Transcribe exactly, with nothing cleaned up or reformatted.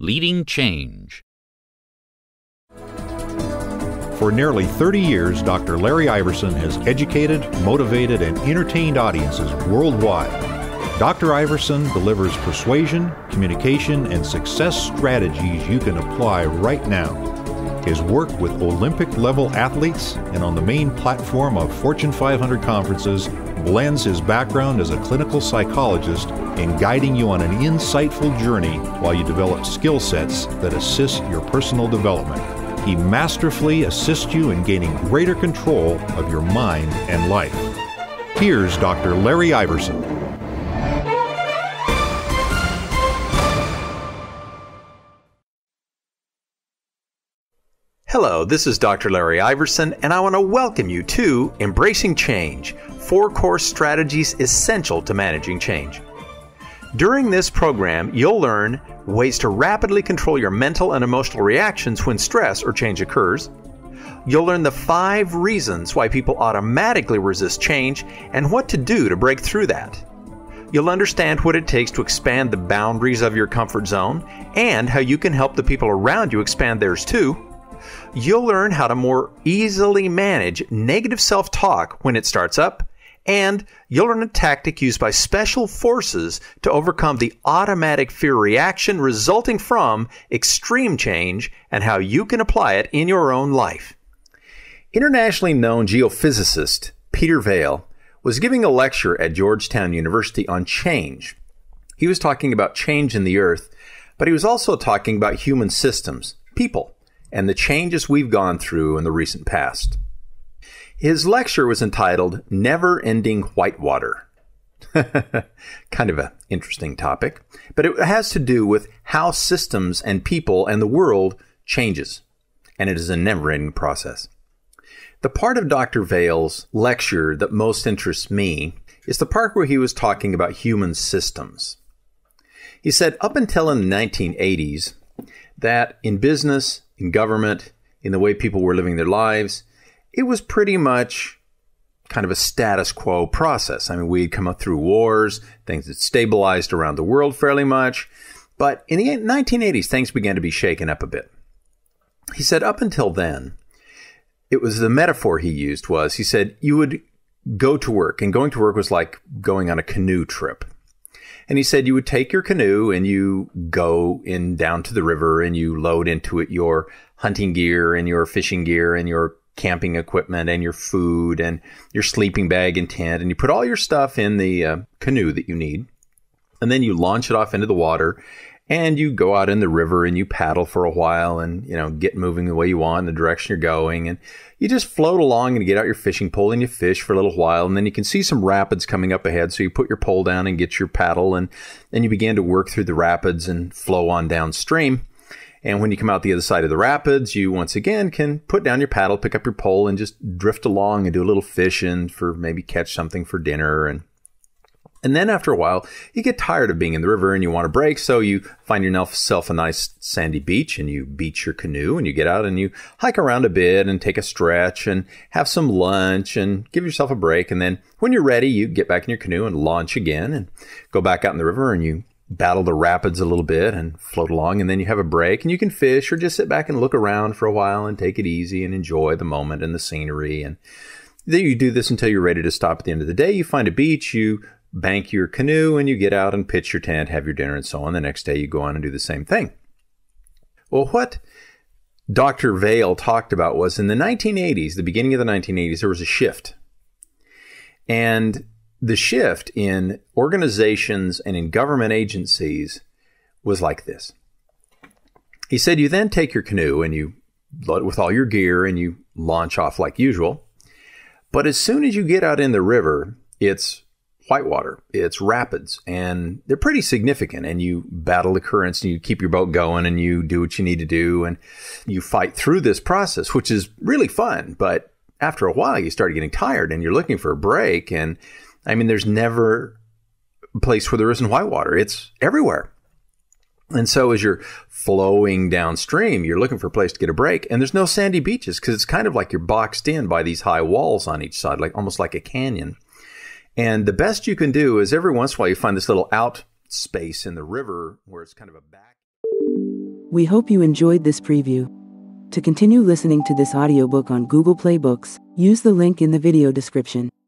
Leading Change. For nearly thirty years, Doctor Larry Iverson has educated, motivated, and entertained audiences worldwide. Doctor Iverson delivers persuasion, communication, and success strategies you can apply right now. His work with Olympic-level athletes and on the main platform of Fortune five hundred conferences blends his background as a clinical psychologist in guiding you on an insightful journey while you develop skill sets that assist your personal development. He masterfully assists you in gaining greater control of your mind and life. Here's Doctor Larry Iverson. Hello, this is Doctor Larry Iverson, and I want to welcome you to Embracing Change, four core strategies essential to managing change. During this program, you'll learn ways to rapidly control your mental and emotional reactions when stress or change occurs. You'll learn the five reasons why people automatically resist change and what to do to break through that. You'll understand what it takes to expand the boundaries of your comfort zone and how you can help the people around you expand theirs too. You'll learn how to more easily manage negative self-talk when it starts up, and you'll learn a tactic used by special forces to overcome the automatic fear reaction resulting from extreme change and how you can apply it in your own life. Internationally known geophysicist Peter Vail was giving a lecture at Georgetown University on change. He was talking about change in the earth, but he was also talking about human systems, people, and the changes we've gone through in the recent past. His lecture was entitled Never Ending Whitewater. Kind of an interesting topic, but it has to do with how systems and people and the world changes, and it is a never-ending process. The part of Doctor Vail's lecture that most interests me is the part where he was talking about human systems. He said up until in the nineteen eighties that in business, in government, in the way people were living their lives, it was pretty much kind of a status quo process. I mean, we'd come up through wars, things had stabilized around the world fairly much, but in the nineteen eighties, things began to be shaken up a bit. He said up until then, it was the metaphor he used was, he said, you would go to work, and going to work was like going on a canoe trip. And he said you would take your canoe and you go in down to the river and you load into it your hunting gear and your fishing gear and your camping equipment and your food and your sleeping bag and tent. And you put all your stuff in the uh, canoe that you need. And then you launch it off into the water and you go out in the river and you paddle for a while and, you know, get moving the way you want in the direction you're going. And you just float along and get out your fishing pole and you fish for a little while. And then you can see some rapids coming up ahead. So you put your pole down and get your paddle and then you begin to work through the rapids and flow on downstream. And when you come out the other side of the rapids, you once again can put down your paddle, pick up your pole and just drift along and do a little fishing for maybe catch something for dinner. And And then after a while, you get tired of being in the river and you want a break. So you find yourself a nice sandy beach and you beach your canoe and you get out and you hike around a bit and take a stretch and have some lunch and give yourself a break. And then when you're ready, you get back in your canoe and launch again and go back out in the river and you battle the rapids a little bit and float along. And then you have a break and you can fish or just sit back and look around for a while and take it easy and enjoy the moment and the scenery. And then you do this until you're ready to stop at the end of the day. You find a beach, you bank your canoe and you get out and pitch your tent, have your dinner and so on. The next day you go on and do the same thing. Well, what Doctor Vail talked about was in the nineteen eighties, the beginning of the nineteen eighties, there was a shift. And the shift in organizations and in government agencies was like this. He said you then take your canoe and you load it with all your gear and you launch off like usual. But as soon as you get out in the river, it's whitewater, it's rapids, and they're pretty significant. And you battle the currents and you keep your boat going and you do what you need to do. And you fight through this process, which is really fun. But after a while, you start getting tired and you're looking for a break. And I mean, there's never a place where there isn't whitewater. It's everywhere. And so as you're flowing downstream, you're looking for a place to get a break. And there's no sandy beaches because it's kind of like you're boxed in by these high walls on each side, like almost like a canyon. And the best you can do is every once in a while you find this little out space in the river where it's kind of a back. We hope you enjoyed this preview. To continue listening to this audiobook on Google Play Books, use the link in the video description.